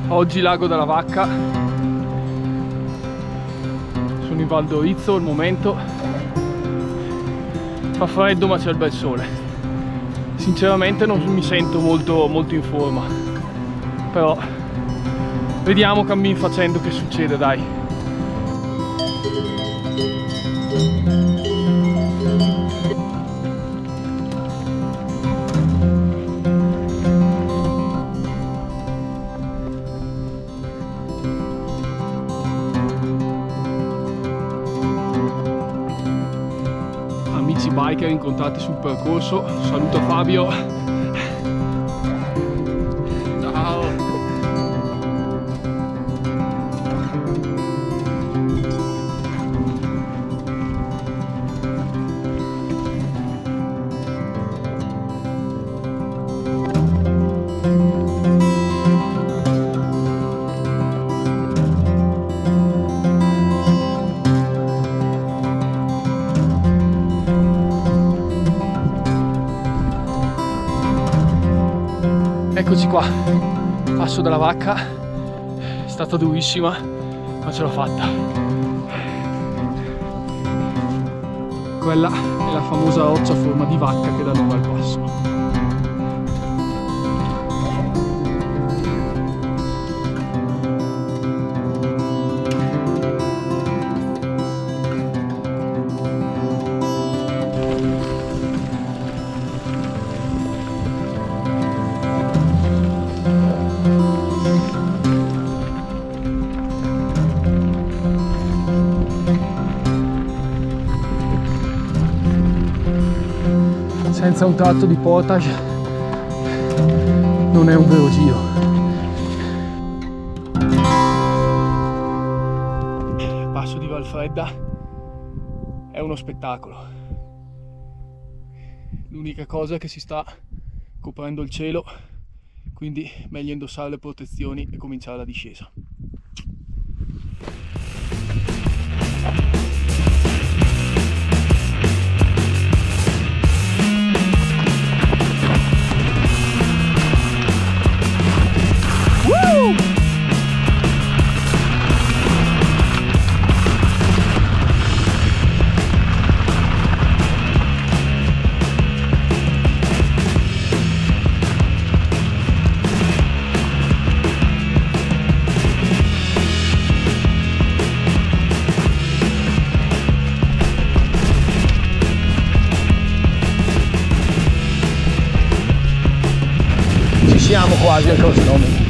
Oggi Lago della Vacca, sono in Val d'Orizzo al momento, fa freddo ma c'è il bel sole. Sinceramente non mi sento molto in forma, però vediamo cammin facendo che succede, dai. Amici biker incontrati sul percorso, saluto Fabio. Ciao. Eccoci qua, passo della Vacca, è stata durissima ma ce l'ho fatta. Quella è la famosa roccia a forma di vacca che dà nome al passo. Senza un tratto di portage non è un vero giro. Il passo di Valfredda è uno spettacolo. L'unica cosa è che si sta coprendo il cielo, quindi meglio indossare le protezioni e cominciare la discesa. Siamo quasi al cronometro.